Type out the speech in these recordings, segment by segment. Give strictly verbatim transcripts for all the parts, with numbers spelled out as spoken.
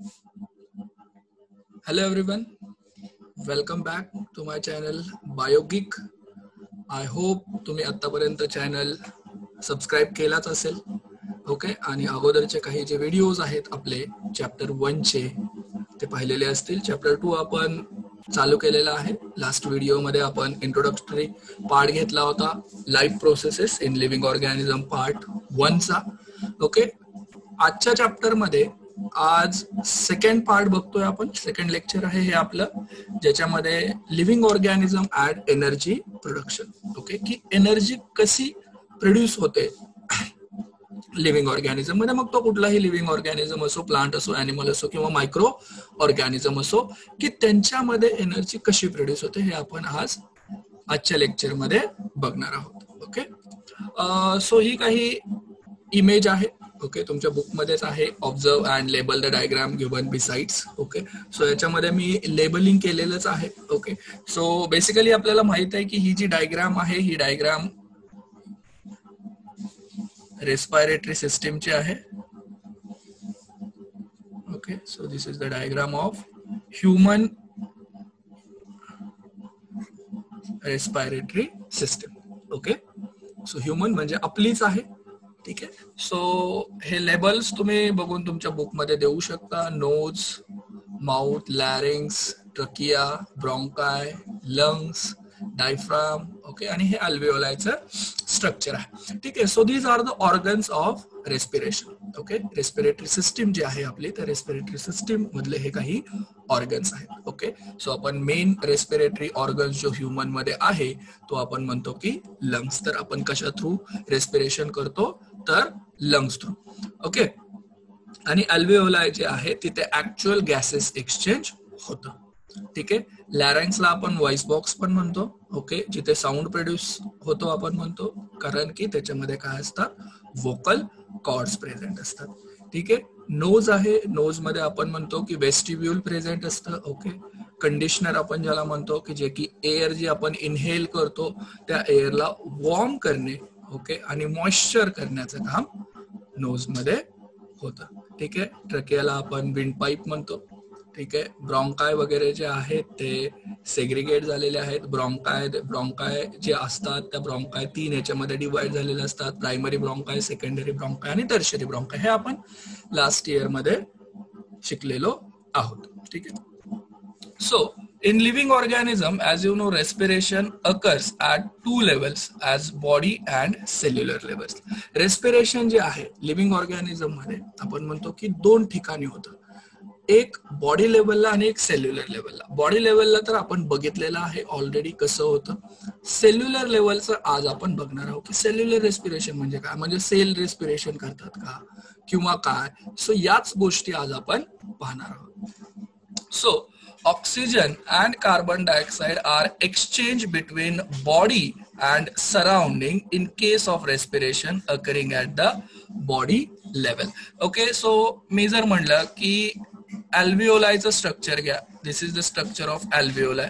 Hello everyone, welcome back to my channel BioGeek. I hope तुम्ही आतापर्यंत channel subscribe केलाच असेल. ओके, आणि अगोदरचे काही जे व्हिडिओज आहेत आपले चॅप्टर वन चे ते पाहिलेले असतील. चॅप्टर टू आपण चालू केलेला आहे. लास्ट व्हिडिओ मध्ये आपण इंट्रोडक्टरी पार्ट घेतला होता, life processes in living organism part one चा. ओके, आजच्या चॅप्टर मध्ये आज सेकंड पार्ट बघतोय आपण. सेकंड लेक्चर आहे हे आपलं, ज्याच्यामध्ये living organism and energy production. Okay, की एनर्जी कशी प्रोड्यूस होते लिव्हिंग ऑर्गॅनिझम मध्ये. मग तो कुठलाही लिव्हिंग ऑर्गॅनिझम असो, प्लांट असो, अॅनिमल असो किंवा मायक्रो ऑर्गॅनिझम असो, की त्यांच्यामध्ये एनर्जी कशी प्रोड्यूस होते हे आपण आज आजच्या लेक्चर मध्ये बघणार आहोत. ओके, सो ही काही इमेज आहे. ओके, तुमच्या बुक मध्येच आहे. Observe and label the diagram given besides. Okay, so याच्यामध्ये मी लेबलिंग केलेलंच आहे. ओके, सो बेसिकली आपल्याला माहित आहे की ही जी डायग्राम आहे ही डायग्राम रेस्पिरेटरी सिस्टीमची आहे. Okay, so this is the diagram of human respiratory system. Okay, so human म्हणजे आपलीच आहे. ठीक आहे, सो हे लेबल्स तुम्ही बघून तुमच्या बुक मध्ये देऊ शकता. Nose, mouth, larynx, trachea, bronchi, lungs, diaphragm. Okay, आणि हे अल्व्हिओलायचं स्ट्रक्चर आहे. ठीक आहे, so these are the organs of respiration. Okay, respiratory system जी आहे आपली, त्या रेस्पिरेटरी सिस्टीम मधले हे काही ऑर्गन्स आहेत. ओके, सो आपण मेन रेस्पिरेटरी ऑर्गन्स जो ह्युमन मध्ये आहे तो आपण म्हणतो की लंग्स. तर आपण कशा थ्रू रेस्पिरेशन करतो, तर लंग्स थ्रू. ओके, आणि अल्व्हिओलाय जे आहे तिथे ऍक्च्युअल गॅसेस एक्सचेंज होतं. ठीक आहे, लॅरिंग्सला आपण व्हॉइस बॉक्स पण म्हणतो. ओके, जिथे साऊंड प्रोड्यूस होतो आपण म्हणतो, कारण की त्याच्यामध्ये काय असतात, वोकल कॉर्ड्स प्रेझेंट असतात. ठीक आहे, नोज आहे. नोज मध्ये आपण म्हणतो की वेस्टिब्यूल प्रेझेंट असतं. ओके, कंडिशनर आपण ज्याला म्हणतो की जे की एअर जी आपण इनहेल करतो त्या एअरला वॉर्म करणे, ओके, आणि मॉइश्चर करण्याचं काम नोज मध्ये होतं. ठीक आहे, ट्रकियाला आपण विंड पाईप म्हणतो. ठीक आहे, ब्रॉन्काय वगैरे जे आहेत ते सेग्रिगेट झालेले आहेत. ब्रॉन्काय ब्रॉन्काय जे असतात त्या ब्रॉन्काय तीन याच्यामध्ये डिवाइड झालेले असतात. प्रायमरी ब्रॉन्काय, सेकंडरी ब्रॉन्काय आणि टर्शरी ब्रॉन्काय. हे आपण लास्ट इयर मध्ये शिकलेलो आहोत. ठीक आहे, so in living organism, as you know, respiration occurs at two levels, as body and cellular levels. respiration जे आहे लिव्हिंग ऑर्गॅनिझम मध्ये आपण म्हणतो की दोन ठिकाणी होतं, एक बॉडी लेवलला आणि एक सेल्युलर लेवलला. बॉडी लेवलला तर आपण बघितलेलं आहे ऑलरेडी कसं होतं. सेल्युलर लेवलचं आज आपण बघणार आहोत की सेल्युलर रेस्पिरेशन म्हणजे काय, म्हणजे सेल रेस्पिरेशन करतात का किंवा काय. सो याच गोष्टी आज आपण पाहणार आहोत. So oxygen and carbon dioxide are exchanged between body and surrounding in case of respiration occurring at the body level. Okay, so मी जर म्हणलं की अल्व्हिओलायचं स्ट्रक्चर घ्या, this is the structure of alveoli,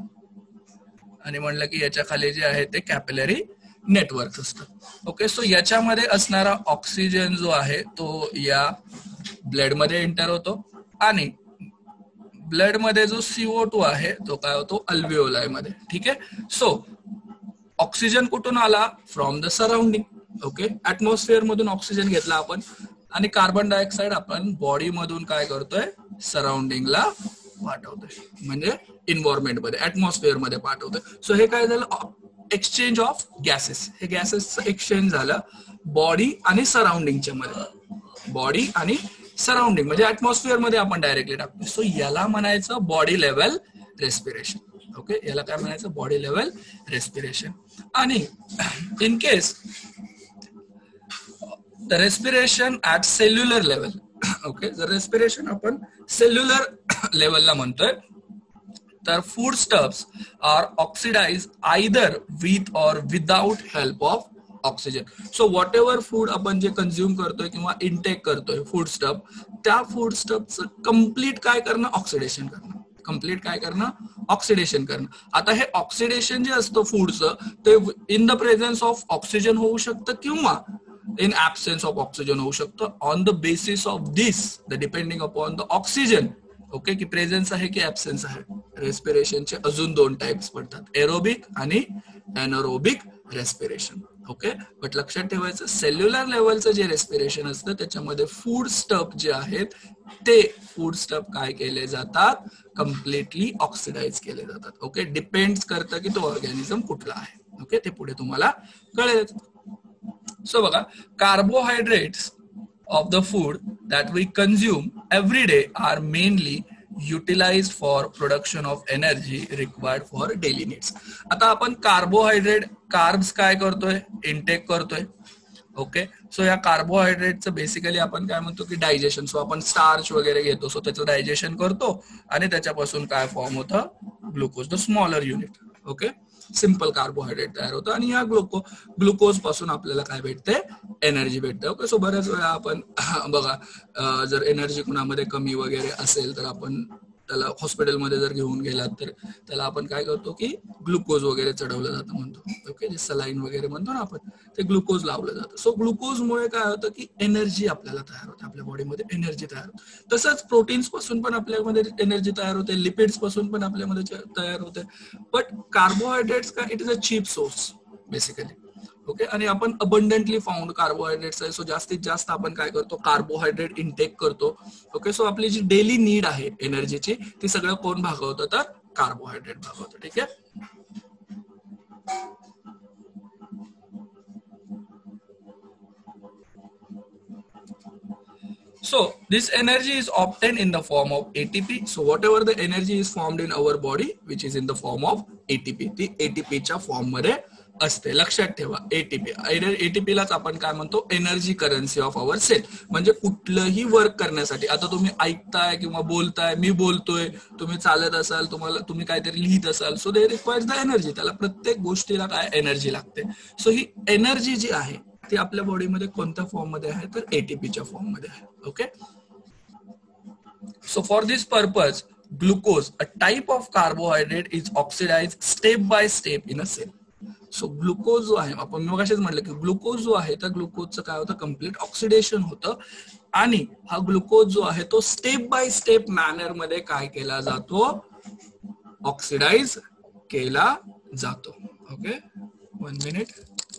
आणि म्हणलं की याच्या खाली जे आहे ते कॅपिलरी नेटवर्क असतं. ओके, सो याच्यामध्ये असणारा ऑक्सिजन जो आहे तो या ब्लड मध्ये एंटर होतो, आणि ब्लड मध्ये जो सीओ टू आहे तो काय होतो, अल्व्हिओलाय मध्ये. ठीक आहे, सो ऑक्सिजन कुठून आला, from the surrounding. Okay, atmosphere मधून ऑक्सिजन घेतला आपण, आणि कार्बन डायऑक्साइड आपण बॉडी मधून काय करतोय, सराउंडिंगला पाठवतोय, म्हणजे इन्व्हायरमेंट मध्ये, ऍटमॉस्फिअर मध्ये पाठवतोय. सो हे काय झालं, एक्सचेंज ऑफ गॅसेस. हे गॅसेसचं एक्सचेंज झालं बॉडी आणि सराउंडिंगच्या मध्ये. बॉडी आणि सराउंडिंग म्हणजे ऍटमॉस्फिअर मध्ये आपण डायरेक्टली टाकतो. सो याला म्हणायचं बॉडी लेवल रेस्पिरेशन. ओके, याला काय म्हणायचं, बॉडी लेवल रेस्पिरेशन. आणि in case the respiration at cellular level. Okay, जर रेस्पिरेशन आपण सेल्युलर लेवलला म्हणतोय तर food stuffs are oxidise either with or without help of oxygen. So whatever food आपण जे कन्झ्युम करतोय किंवा इनटेक करतोय फूड स्टफ, त्या फूड स्टफचं कम्प्लीट काय करणं, ऑक्सिडेशन करणं. कम्प्लीट काय करणं, ऑक्सिडेशन करणं. आता हे ऑक्सिडेशन जे असतं फूडचं ते in the presence of oxygen होऊ शकतं किंवा इन ऍब्सेन्स ऑफ ऑक्सिजन होऊ शकतं. On the basis of this the depending upon the oxygen, okay, की प्रेझेन्स आहे की ऍब्सेन्स आहे, रेस्पिरेशनचे अजून दोन टाइप्स पडतात, एरोबिक आणि एनारोबिक रेस्पिरेशन. ओके, बट लक्षात ठेवायचं सेल्युलर लेवलचं जे रेस्पिरेशन असतं त्याच्यामध्ये फूड स्टफ जे आहेत ते फूड स्टफ काय केले जातात, कम्प्लिटली ऑक्सिडाइज केले जातात. ओके, डिपेंड्स करतं की तो ऑर्गॅनिझम कुठला आहे. ओके, ते पुढे तुम्हाला कळेल. सो बघा, carbohydrates of the food that we consume every day are mainly utilized for production of energy required for daily needs. आता आपण कार्बोहायड्रेट कार्ब्स काय करतोय, इनटेक करतोय. ओके, सो या कार्बोहायड्रेटचं बेसिकली आपण काय म्हणतो की डायजेशन. सो आपण स्टार्च वगैरे घेतो, सो त्याचं डायजेशन करतो आणि त्याच्यापासून काय फॉर्म होतं, glucose, the smaller unit. Okay, simple carbohydrate तयार होतं आणि या ग्लुको ग्लुकोज पासून आपल्याला काय भेटते, एनर्जी भेटते. ओके, सो बऱ्याच वेळा आपण बघा जर एनर्जी कुणामध्ये कमी वगैरे असेल तर आपण त्याला हॉस्पिटलमध्ये जर घेऊन गेलात तर त्याला आपण काय करतो की ग्लुकोज वगैरे चढवलं जातं म्हणतो. ओके, जे सलाईन वगैरे म्हणतो ना आपण, ते ग्लुकोज लावलं जातं. सो ग्लुकोजमुळे काय होतं की एनर्जी आपल्याला तयार होते, आपल्या बॉडीमध्ये एनर्जी तयार होते. तसंच प्रोटीन्स पासून पण आपल्यामध्ये एनर्जी तयार होते, लिपिड्स पासून पण आपल्यामध्ये तयार होते. बट कार्बोहायड्रेट्स काय, it is a cheap source basically. Okay, आणि आपण अबंडंटली फाउंड कार्बोहायड्रेट्स आहे. सो जास्तीत जास्त आपण काय करतो, कार्बोहायड्रेट इनटेक करतो. ओके, सो आपली जी डेली नीड आहे एनर्जीची ती सगळं कोण भागवतं, तर कार्बोहायड्रेट भागवतं. ठीक आहे. So this energy is obtained in the form of A T P. So whatever the energy is formed in our body, which is in the form of A T P, ती A T P च्या form मध्ये असते. लक्षात ठेवा, ATP ATP लाच आपण काय म्हणतो, energy currency of our cell. म्हणजे कुठलंही वर्क करण्यासाठी, आता तुम्ही ऐकताय किंवा बोलताय, मी बोलतोय, तुम्ही चालत असाल, तुम्हाला तुम्ही काहीतरी लिहित असाल, so they requires the energy. त्याला प्रत्येक गोष्टीला काय एनर्जी लागते. सो ही एनर्जी जी आहे ती आपल्या बॉडीमध्ये कोणत्या फॉर्म मध्ये आहे, तर एटीपीच्या फॉर्म मध्ये आहे. Okay, so for this purpose glucose, a type of carbohydrate, is oxidise step by step in a cell. So glucose जो आहे, आपण मगाशीच म्हटलं की ग्लुकोज जो आहे त्या ग्लुकोजचं काय होतं, कम्प्लीट ऑक्सिडेशन होतं आणि हा ग्लुकोज जो आहे तो स्टेप बाय स्टेप मॅनर मध्ये काय केला जातो, ऑक्सिडाइज केला जातो. Okay, one minute.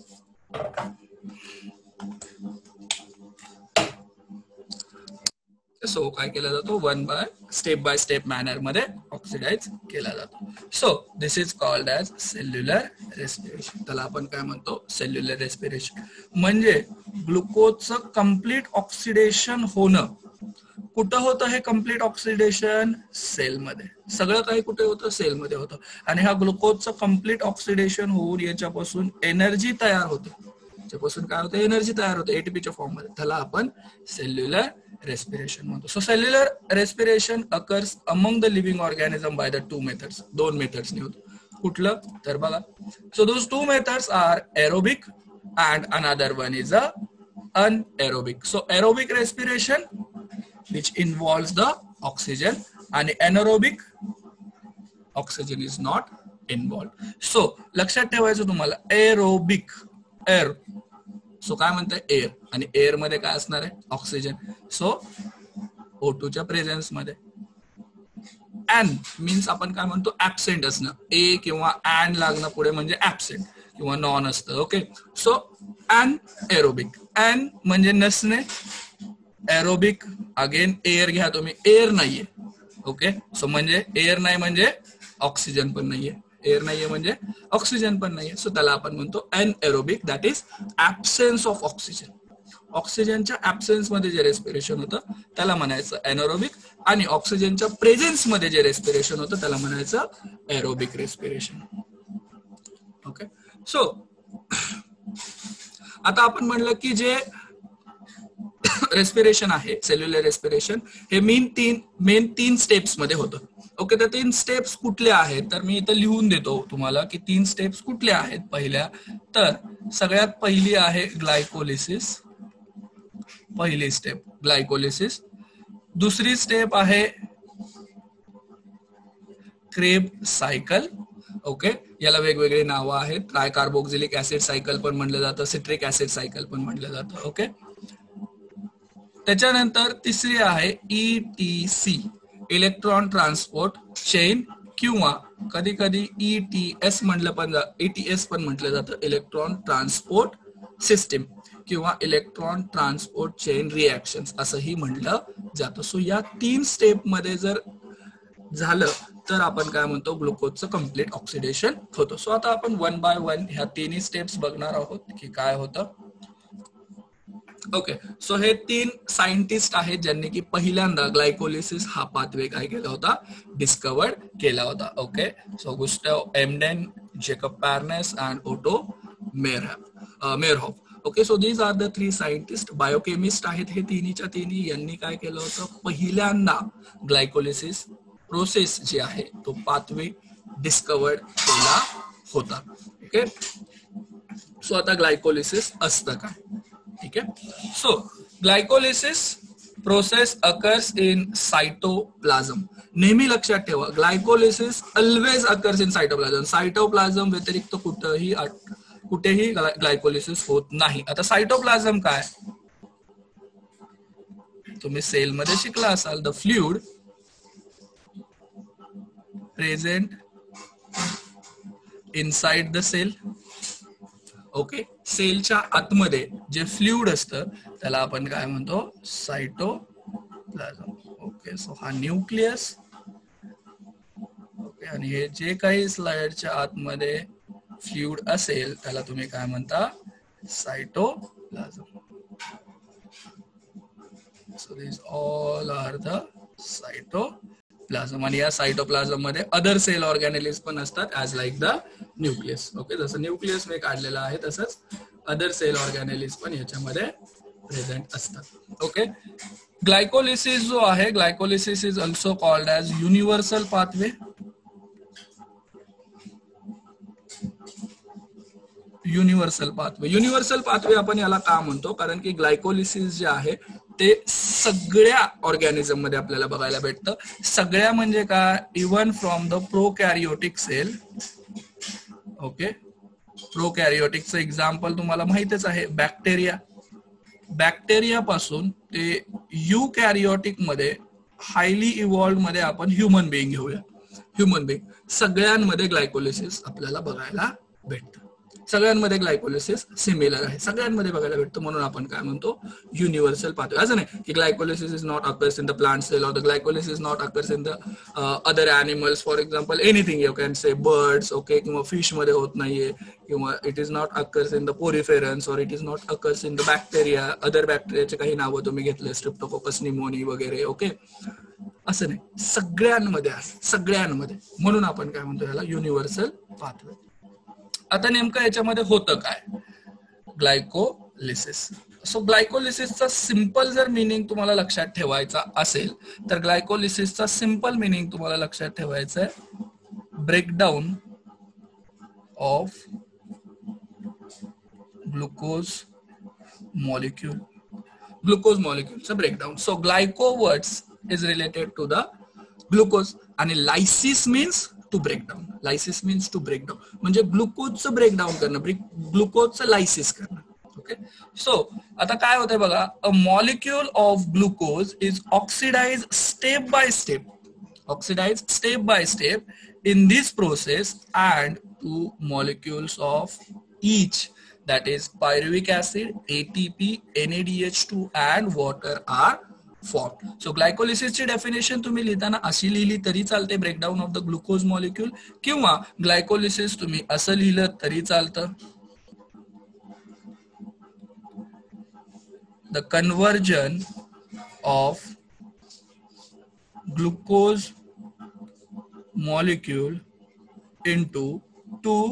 सो काय केला जातो, one by step by step manner मध्ये ऑक्सिडाइज केला जातो. So this is called as cellular respiration. त्याला आपण काय म्हणतो, सेल्युलर रेस्पिरेशन. म्हणजे ग्लुकोजचं कम्प्लीट ऑक्सिडेशन होणं. कुठं होतं हे कम्प्लीट ऑक्सिडेशन, सेलमध्ये. सगळं काही कुठे होतं, सेलमध्ये होतं. आणि हा ग्लुकोजचं कम्प्लीट ऑक्सिडेशन होऊन याच्यापासून एनर्जी तयार होते. त्याच्यापासून काय होतं, एनर्जी तयार होते एटीपीच्या फॉर्म मध्ये. त्याला आपण सेल्युलर रेस्पिरेशन म्हणतो. So cellular respiration occurs among the living organism by the two methods. दोन मेथड्सनी होतो. कुठलं तर बघा, so those two methods are aerobic and another one is a anaerobic. So aerobic respiration which involves the oxygen and anaerobic oxygen is not involved. So लक्षात ठेवायचं तुम्हाला, aerobic air, so काय म्हणताय, एअर, आणि एअर मध्ये काय असणार आहे, ऑक्सिजन. सो ओ टू च्या प्रेझेन्स मध्ये. अन मीन्स आपण काय म्हणतो, ऍबसेंट असणं. ए किंवा अन लागणं पुढे म्हणजे ऍबसेंट किंवा नॉन असतं. Okay, so anaerobic. An म्हणजे नसणे, एरोबिक अगेन एअर घ्या तुम्ही, एअर नाहीये. ओके, सो म्हणजे एअर नाही म्हणजे ऑक्सिजन पण नाहीये, एअर नाहीये म्हणजे ऑक्सिजन पण नाहीये. सो त्याला आपण म्हणतो anaerobic, that is absence of oxygen. ऑक्सिजनच्या ऍब्सेन्स मध्ये जे रेस्पिरेशन होतं त्याला म्हणायचं एनारोबिक, आणि ऑक्सिजनच्या प्रेझेन्स मध्ये जे रेस्पिरेशन होतं त्याला म्हणायचं एरोबिक रेस्पिरेशन. ओके, सो आता आपण म्हणलं की जे रेस्पिरेशन आहे, सेल्युलर रेस्पिरेशन, हे मेन तीन मेन तीन स्टेप्स मध्ये होतं. ओके, तर तीन स्टेप्स कुठल्या आहेत, तर मी इथं लिहून देतो तुम्हाला की तीन स्टेप्स कुठल्या आहेत. पहिल्या तर सगळ्यात पहिली आहे ग्लायकोलिसिस. पहिली स्टेप ग्लायकोलिसिस. दुसरी स्टेप आहे क्रेब सायकल ओके, याला वेगवेगळी नावं आहेत. ट्रायकार्बोक्सिलिक ऍसिड सायकल पण म्हणलं जातं, सिट्रिक ऍसिड सायकल पण म्हणलं जातं. ओके, त्याच्यानंतर तिसरी आहे ईटीसी, इलेक्ट्रॉन ट्रान्सपोर्ट चेन, किंवा कधी कधी ईटीएस म्हटलं पण ईटीएस पण म्हटलं जातं, इलेक्ट्रॉन ट्रान्सपोर्ट सिस्टीम किंवा इलेक्ट्रॉन ट्रान्सपोर्ट चेन रिएक्शन असंही म्हटलं जातं. सो या तीन स्टेप मध्ये जर झालं तर आपण काय म्हणतो, ग्लुकोजचं कम्प्लीट ऑक्सिडेशन होतं. सो आता आपण वन बाय वन ह्या तिन्ही स्टेप्स बघणार आहोत की काय होतं. ओके, सो हे तीन सायंटिस्ट आहेत ज्यांनी की पहिल्यांदा ग्लायकोलिसिस हा पाथवे काय केला होता, डिस्कवर्ड केला होता. Okay, so Gustav Embden, Jacob Parnas and Otto Meyerhof. Okay, so these are the three scientist. Biochemist आहेत हे तिन्हीच्या तिन्ही. यांनी काय केलं होतं, पहिल्यांदा ग्लायकोलिसिस प्रोसेस जी आहे तो पाथवे डिस्कवर्ड केला होता. ओके, सो आता ग्लायकोलिसिस असतं काय, ठीक आहे. So glycolysis process occurs in cytoplasm. नेहमी लक्षात ठेवा, glycolysis always occurs in cytoplasm. Cytoplasm व्यतिरिक्त कुठेही कुठेही ग्लायकोलिसिस होत नाही. आता सायटोप्लाझम काय, तुम्ही सेल मध्ये शिकला असाल, the fluid present inside the cell. Okay, सेलच्या आतमध्ये जे फ्लुइड असतं त्याला आपण काय म्हणतो, सायटोप्लाझम. ओके, सो हा न्यूक्लियस. ओके, आणि हे जे काही स्लाइडच्या आतमध्ये फ्लुइड असेल त्याला तुम्ही काय म्हणता, cytoplasm. So this all are the cytoplasm. आणि या सायटोप्लाझम मध्ये अदर सेल ऑर्गॅनिल्स पण असतात as like the nucleus. Okay, जसं न्यूक्लियस मी काढलेलं आहे तसंच अदर सेल ऑर्गॅनिल्स पण याच्यामध्ये प्रेझेंट असतात. ओके, ग्लायकोलिसिस जो आहे, glycolysis is also called as universal pathway. Universal pathway universal pathway आपण याला का म्हणतो, कारण की ग्लायकोलिसिस जे आहे ते सगळ्या ऑर्गॅनिझम मध्ये आपल्याला बघायला भेटतं. सगळ्या म्हणजे काय, even from the prokaryotic cell. Okay, प्रोकॅरियोटिकचं एक्झाम्पल तुम्हाला माहितच आहे, बॅक्टेरिया. बॅक्टेरिया पासून ते युकॅरियोटिक मध्ये हायली इव्हॉल्व्ड मध्ये आपण ह्युमन बिईंग घेऊया. ह्युमन बिईंग सगळ्यांमध्ये ग्लायकोलिसिस आपल्याला बघायला भेटतं. सगळ्यांमध्ये ग्लायकोलिसिस सिमिलर आहे, सगळ्यांमध्ये बघायला भेटतं. म्हणून आपण काय म्हणतो, युनिव्हर्सल पाथवे. असं नाही की glycolysis is not occurs in the plant cell और the glycolysis not occurs in the other animals. For example anything you can say birds. Okay, किंवा फिश मध्ये होत नाहीये, किंवा it is not occurs in the poriferans और it is not occurs in the bacteria. Other बॅक्टेरियाचे काही नावं तुम्ही घेतले, स्ट्रिप्टोकोकस निमोनी वगैरे. ओके, असं नाही, सगळ्यांमध्ये आहे, सगळ्यांमध्ये. म्हणून आपण काय म्हणतो याला, युनिव्हर्सल पाथवे. आता नेमकं याच्यामध्ये होतं काय, ग्लायकोलिसिस. सो ग्लायकोलिसिसचा सिंपल जर मिनिंग तुम्हाला लक्षात ठेवायचा असेल तर ग्लायकोलिसिसचा सिंपल मिनिंग तुम्हाला लक्षात ठेवायचं आहे, breakdown of glucose molecule. Glucose मॉलिक्यूलचं breakdown. So glyco words is related to the glucose, आणि lysis means to breakdown. Lysis means to breakdown म्हणजे ग्लुकोजचं ब्रेकडाऊन करणं, ग्लुकोजचं लायसिस करणं. ओके, सो आता काय होतंय बघा, a molecule of glucose is oxidise step by step, oxidise step by step in this process, and two molecules of each, that is pyruvic acid, A T P, N A D H two and water are formed. So glycolysis ची definition तुम्ही लिहिताना अशी लिहिली तरी चालते, breakdown of the glucose molecule, किंवा glycolysis तुम्ही असं लिहिलं तरी चालतं, the conversion of glucose molecule into two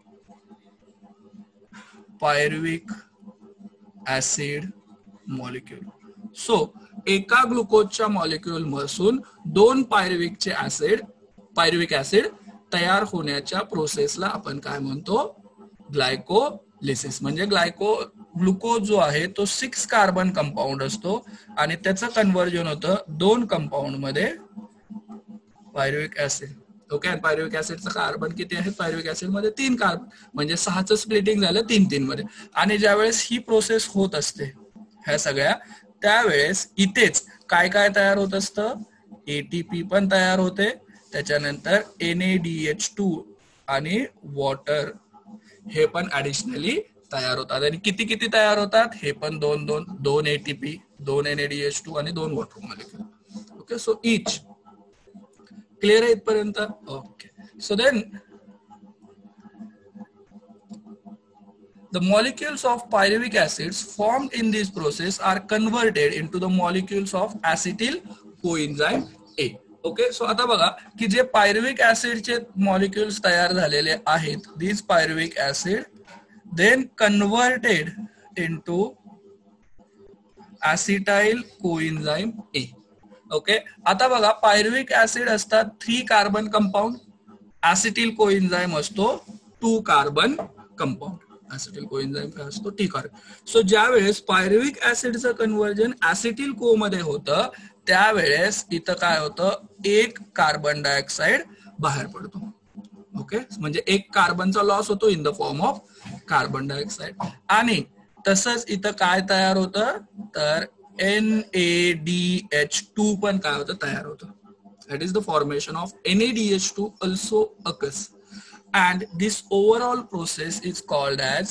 pyruvic acid molecule. So एका ग्लुकोजच्या मॉलिक्यूल पासून दोन पायरुविकचे ऍसिड पायरुविक ऍसिड तयार होण्याच्या प्रोसेसला आपण काय म्हणतो, ग्लायकोलिसिस. म्हणजे ग्लायको ग्लुकोज जो आहे तो सिक्स कार्बन कंपाऊंड असतो आणि त्याचं कन्वर्जन होतं दोन कंपाऊंड मध्ये पायरुविक ऍसिड. ओके. आणि पायरुव्हिक ऍसिडचं कार्बन किती आहे? पायरुव्हिक ऍसिड मध्ये तीन कार्बन, म्हणजे सहाचं स्प्लिटिंग झालं तीन तीन मध्ये. आणि ज्यावेळेस ही प्रोसेस होत असते ह्या सगळ्या, त्यावेळेस इथेच काय काय तयार होत असतं? एटीपी पण तयार होते, त्याच्यानंतर N A D H two आणि वॉटर हे पण ऍडिशनली तयार होतात. आणि किती किती तयार होतात? हे पण दोन दोन दोन एटीपी, दोन N A D H two आणि दोन water molecule. Okay. So each clear आहे इथपर्यंत? Okay. So then the molecules of pyruvic acids formed in this process are converted into the molecules of acetyl coenzyme A. Okay. So आता बघा की जे पायरुव्हिक ऍसिडचे molecules तयार झालेले आहेत, these pyruvic acid then converted into acetyl coenzyme A. Okay. आता बघा pyruvic acid असतात three carbon compound, acetyl coenzyme असतो two carbon compound. Acetyl coenzyme काय असतो? T carbon. सो ज्या वेळेस पायरुव्हिक ऍसिडचं कन्व्हर्जन ऍसिटिल को मध्ये होतं, त्यावेळेस इथं काय होतं? एक कार्बन डायऑक्साइड बाहेर पडतो. ओके. म्हणजे एक कार्बनचा लॉस होतो in the form of carbon dioxide. आणि तसंच इथं काय तयार होतं? तर N A D H two पण काय होतं? तयार होतं. That is the formation of N A D H two also occurs. And this overall process is called as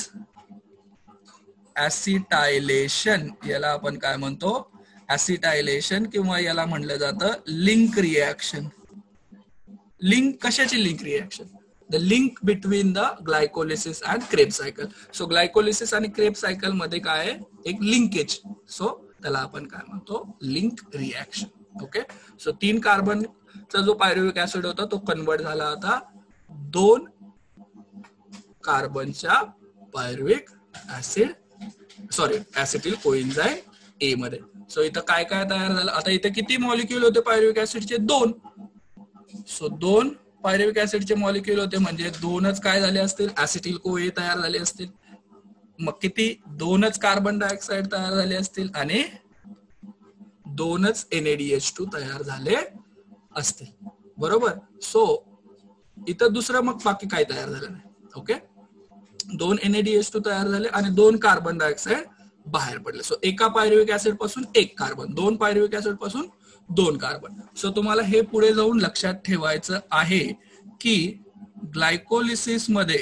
acetylation. याला आपण काय म्हणतो? acetylation, किंवा याला म्हणलं जातं लिंक रिएक्शन. लिंक कशाची link reaction? The link between the glycolysis and Krebs cycle. So glycolysis आणि क्रेब्स सायकल मध्ये काय आहे? एक लिंकेज. सो त्याला आपण काय म्हणतो? Link reaction. ओके. सो तीन कार्बनचा जो पायरुव्हिक ऍसिड होता तो कन्वर्ट झाला आता दोन कार्बनच्या पायरुव्हिक ऍसिड सॉरी ऍसिटिल कोएन्झाइम ए मध्ये. सो इथं काय काय तयार झालं? आता इथे किती मॉलिक्युल होते पायरुव्हिक ऍसिडचे? दोन. सो दोन पायरुव्हिक ऍसिडचे मॉलिक्युल होते, म्हणजे दोनच काय झाले असतील? ऍसिटिल को ए तयार झाले असतील. मग किती? दोनच कार्बन डायऑक्साइड तयार झाले असतील आणि दोनच N A D H two तयार झाले असतील. बरोबर. सो इथं दुसरं मग बाकी काय तयार झालं नाही. ओके. दोन N A D H two तयार झाले आणि दोन कार्बन डायऑक्साइड बाहेर पडले. सो एका पायरुव्हिक ऍसिड पासून एक कार्बन, दोन पायरुव्हिक ऍसिड पासून दोन कार्बन. सो तुम्हाला हे पुढे जाऊन लक्षात ठेवायचं आहे की ग्लायकोलिसिस मध्ये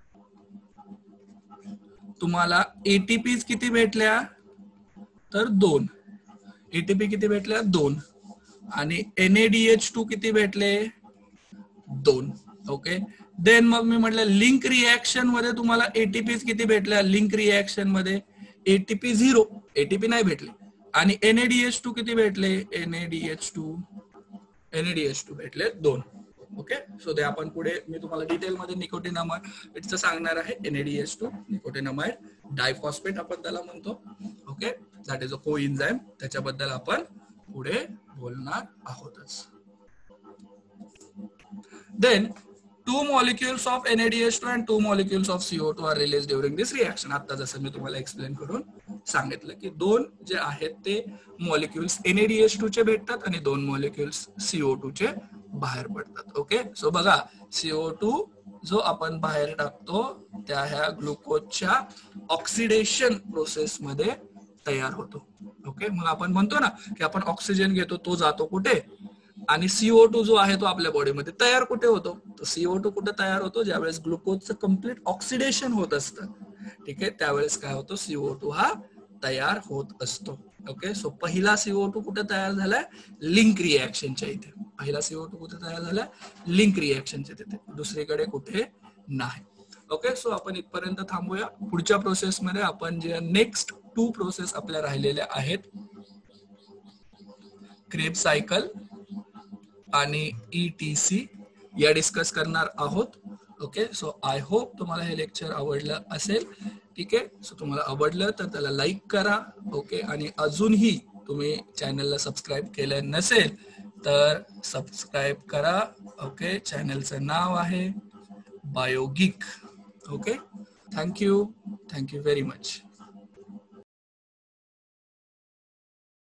तुम्हाला एटीपी किती भेटल्या? तर दोन. एटीपी किती भेटल्या? दोन. आणि N A D H two किती भेटले? दोन. ओके. देन मग मी म्हटलं लिंक रिएक्शन मध्ये तुम्हाला एटीपी किती भेटल्या? लिंक रिएक्शन मध्ये एटीपी झिरो, एटीपी नाही भेटले. आणि N A D H two किती भेटले? N A D H two N A D H two भेटले दोन. ओके. सो ते आपण पुढे मी तुम्हाला डिटेल मध्ये निकोटिनामाइडचं सांगणार आहे. N A D H two nicotinamide diphosphate आपण त्याला म्हणतो. Okay. That is a coenzyme. त्याच्याबद्दल आपण पुढे बोलणार आहोतच. Then two molecules of N A D H two and two molecules of C O two are released during this reaction. आता जसं मी तुम्हाला एक्सप्लेन करून सांगितलं की दोन जे आहेत ते molecules N A D H two चे भेटतात आणि दोन मॉलिक्युल्स सी ओ टू चे बाहेर पडतात. ओके. सो बघा सी ओ टू जो आपण बाहेर टाकतो त्या ह्या ग्लुकोजच्या ऑक्सिडेशन प्रोसेस मध्ये तयार होतो. ओके. मग आपण म्हणतो ना की आपण ऑक्सिजन घेतो, तो जातो कुठे? आणि सी ओ टू जो आहे तो आपल्या बॉडीमध्ये तयार कुठे होतो? तर सी ओ टू कुठे तयार होतो? ज्यावेळेस ग्लुकोजचं कम्प्लीट ऑक्सिडेशन होत असतं, ठीक आहे, त्यावेळेस काय होतो? सी ओ टू हा तयार होत असतो. ओके. सो पहिला सी ओ टू कुठे तयार झालाय? लिंक रिएक्शनच्या इथे. पहिला सी ओ टू कुठे तयार झालाय? लिंक रिएक्शनच्या तिथे, दुसरीकडे कुठे नाही. ओके. सो आपण इथपर्यंत थांबूया. पुढच्या प्रोसेसमध्ये आपण जे नेक्स्ट टू प्रोसेस आपल्या राहिलेल्या आहेत, क्रेब्स सायकल आणि ई टी सी, या डिस्कस करणार आहोत. ओके. सो आय होप तुम्हाला हे लेक्चर आवडलं असेल. ठीक आहे. सो तुम्हाला आवडलं तर त्याला लाईक करा. ओके. आणि अजूनही तुम्ही चॅनलला सबस्क्राईब केलं नसेल तर सबस्क्राईब करा. ओके. चॅनलचं नाव आहे Biogic. Okay. Thank you. Thank you very much.